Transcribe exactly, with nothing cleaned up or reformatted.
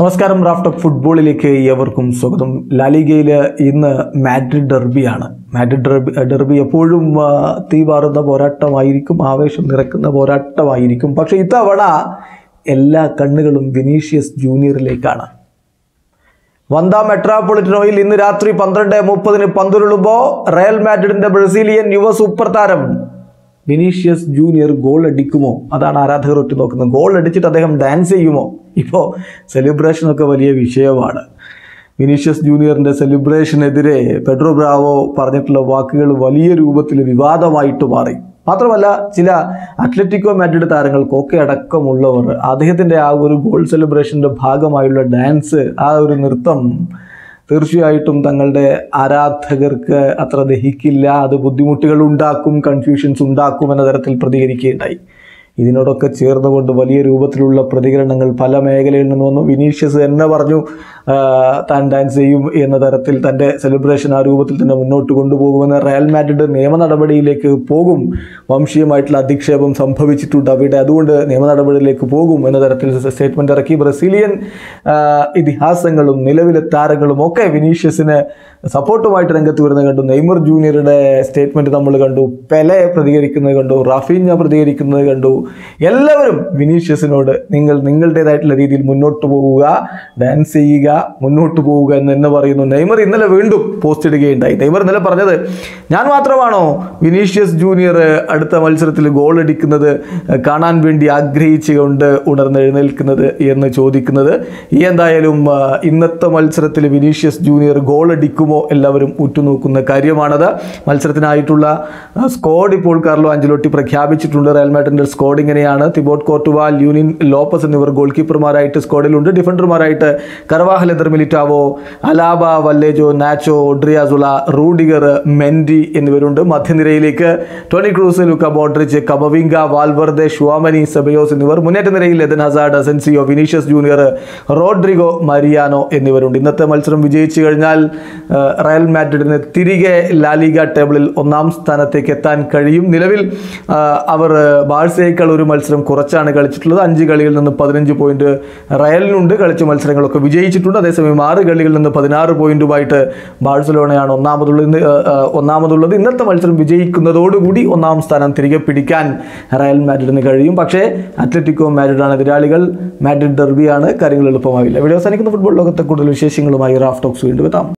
നമസ്കാരം. Raf talk ഫുട്ബോളിലേക്ക് ഏവർക്കും സ്വാഗതം. ലാലിഗയിൽ ഇന്ന് മാഡ്രിഡ് ഡെർബിയാണ്. മാഡ്രിഡ് ഡെർബി ഡെർബി എപ്പോഴും തീവാറുന്ന പോരാട്ടമായിരിക്കും, ആവേശം നിറക്കുന്ന പോരാട്ടമായിരിക്കും. പക്ഷേ ഇത്തവണ എല്ലാ കണ്ണുകളും വിനീഷ്യസ് ജൂനിയറിലേക്കാണ്. വന്ദ മെട്രോപൊളിറ്റനോയിൽ ഇന്ന് രാത്രി പന്ത്രണ്ട് മുപ്പതിന് പന്തുരുളുമ്പോൾ റയൽ മാഡ്രിഡിന്റെ ബ്രസീലിയൻ യുവ സൂപ്പർ താരം വിനീഷ്യസ് ജൂനിയർ ഗോൾ അടിക്കുമോ? അതാണ് ആരാധകർ ഒറ്റ നോക്കുന്നത്. ഗോൾ അടിച്ചിട്ട് അദ്ദേഹം ഡാൻസ് ചെയ്യുമോ? ഇപ്പോൾ സെലിബ്രേഷനൊക്കെ വലിയ വിഷയമാണ്. വിനീഷ്യസ് ജൂനിയറിൻ്റെ സെലിബ്രേഷനെതിരെ പെഡ്രോ ബ്രാവോ പറഞ്ഞിട്ടുള്ള വാക്കുകൾ വലിയ രൂപത്തിൽ വിവാദമായിട്ട് മാറി. മാത്രമല്ല, ചില അത്ലറ്റിക്കോ മാഡ്രിഡ് താരങ്ങൾക്കൊക്കെ അടക്കമുള്ളവർ അദ്ദേഹത്തിൻ്റെ ആ ഒരു ഗോൾ സെലിബ്രേഷൻ്റെ ഭാഗമായുള്ള ഡാൻസ്, ആ ഒരു നൃത്തം തീർച്ചയായിട്ടും തങ്ങളുടെ ആരാധകർക്ക് അത്ര ദഹിക്കില്ല, അത് ബുദ്ധിമുട്ടുകൾ ഉണ്ടാക്കും, കൺഫ്യൂഷൻസ് ഉണ്ടാക്കും എന്ന തരത്തിൽ പ്രതികരിക്കുകയുണ്ടായി. ഇതിനോടൊക്കെ ചേർന്നുകൊണ്ട് വലിയ രൂപത്തിലുള്ള പ്രതികരണങ്ങൾ പല മേഖലയിൽ നിന്ന് വന്നു. വിനീഷ്യസ് എന്നെ പറഞ്ഞു താൻ ഡാൻസ് ചെയ്യും എന്ന തരത്തിൽ തൻ്റെ സെലിബ്രേഷൻ ആ രൂപത്തിൽ തന്നെ മുന്നോട്ട് കൊണ്ടുപോകുമെന്ന്. റയൽ മാഡ്രിഡ് നിയമ നടപടിയിലേക്ക് പോകും, വംശീയമായിട്ടുള്ള അധിക്ഷേപം സംഭവിച്ചിട്ടുണ്ട് അവിടെ, അതുകൊണ്ട് നിയമ നടപടിയിലേക്ക് പോകും എന്ന തരത്തിൽ സ്റ്റേറ്റ്മെൻറ്റ് ഇറക്കി. ബ്രസീലിയൻ ഇതിഹാസങ്ങളും നിലവിലെ താരങ്ങളും ഒക്കെ വിനീഷ്യസിന് സപ്പോർട്ടുമായിട്ട് രംഗത്ത് വരുന്നത് കണ്ടു. നെയ്മർ ജൂനിയറുടെ സ്റ്റേറ്റ്മെൻറ്റ് നമ്മൾ കണ്ടു, പെലെ പ്രതികരിക്കുന്നത് കണ്ടു, റാഫീഞ്ഞ പ്രതികരിക്കുന്നത് കണ്ടു. എല്ലാവരും വിനീഷ്യസിനോട് നിങ്ങൾ നിങ്ങളുടേതായിട്ടുള്ള രീതിയിൽ മുന്നോട്ട് പോവുക, ഡാൻസ് ചെയ്യുക, മുന്നോട്ട് പോവുക എന്ന് തന്നെ പറയുന്നു. നെയ്മർ ഇന്നലെ വീണ്ടും പോസ്റ്റ് ഇടുകയുണ്ടായി. നെയ്മർ ഇന്നലെ പറഞ്ഞത്, ഞാൻ മാത്രമാണോ വിനീഷ്യസ് ജൂനിയർ അടുത്ത മത്സരത്തിൽ ഗോൾ അടിക്കുന്നത് കാണാൻ വേണ്ടി ആഗ്രഹിച്ചുകൊണ്ട് ഉണർന്നെഴുന്നേൽക്കുന്നത് എന്ന് ചോദിക്കുന്നത്. എന്തായാലും ഇന്നത്തെ മത്സരത്തിൽ വിനീഷ്യസ് ജൂനിയർ ഗോൾ അടിക്കുമോ എല്ലാവരും ഉറ്റുനോക്കുന്ന കാര്യമാണത്. മത്സരത്തിനായിട്ടുള്ള സ്ക്വാഡ് ഇപ്പോൾ കാർലോ ആഞ്ചലോട്ടി പ്രഖ്യാപിച്ചിട്ടുണ്ട്. റയൽ മാഡ്രിഡിന്റെ സ്ക്വാഡ് ഇങ്ങനെയാണ്: തിബോട്ട് കോർട്ടുവ, ല്യൂനിൻ ലോപ്പസ് എന്നിവർ ഗോൾ കീപ്പർമാരായിട്ട് സ്ക്വാഡിലുണ്ട്. ഡിഫൻഡർമാരായിട്ട് Carvajal, Eder Militao, Alaba, Vallejo, Nacho, Odriozola, Rudiger, Mendy എന്നിവരുണ്ട്. മധ്യനിരയിലേക്ക് Toni Kroos, Luka Modric, Camavinga, Valverde, Tchouameni, Ceballos എന്നിവർ. മുന്നേറ്റ നിരയിൽ Eden Hazard, Asensio, Vinicius Junior, Rodrigo, Mariano എന്നിവരുണ്ട്. ഇന്നത്തെ മത്സരം വിജയിച്ചു കഴിഞ്ഞാൽ റയൽ മാഡ്രിഡിന് തിരികെ ലാലിഗ ടേബിളിൽ ഒന്നാം സ്ഥാനത്തേക്ക് എത്താൻ കഴിയും. നിലവിൽ അവർ ബാഴ്സയേക്കാൾ ഒരു മത്സരം കുറച്ചാണ് കളിച്ചിട്ടുള്ളത്. അഞ്ച് കളികളിൽ നിന്ന് പതിനഞ്ച് പോയിന്റ് റയലിനുണ്ട്. കളിച്ച മത്സരങ്ങളൊക്കെ വിജയിച്ചിട്ടുണ്ട്. അതേസമയം ആറ് കളികളിൽ നിന്ന് പതിനാറ് പോയിന്റുമായിട്ട് ബാഴ്സലോണയാണ് ഒന്നാമതുള്ളത് ഒന്നാമതുള്ളത് ഇന്നത്തെ മത്സരം വിജയിക്കുന്നതോടുകൂടി ഒന്നാം സ്ഥാനം തിരികെ പിടിക്കാൻ റയൽ മാഡ്രിഡിന് കഴിയും. പക്ഷേ അത്ലറ്റിക്കോ മാഡ്രിഡാണ് എതിരാളികൾ. മാഡ്രിഡ് ഡെർബിയാണ്, കാര്യങ്ങൾ എളുപ്പമാവില്ല. ഇവിടെ അവസാനിക്കുന്ന ഫുട്ബോൾ ലോകത്തെ കൂടുതൽ വിശേഷങ്ങളുമായി റാഫ് ടോക്സ് വീണ്ടും എത്താം.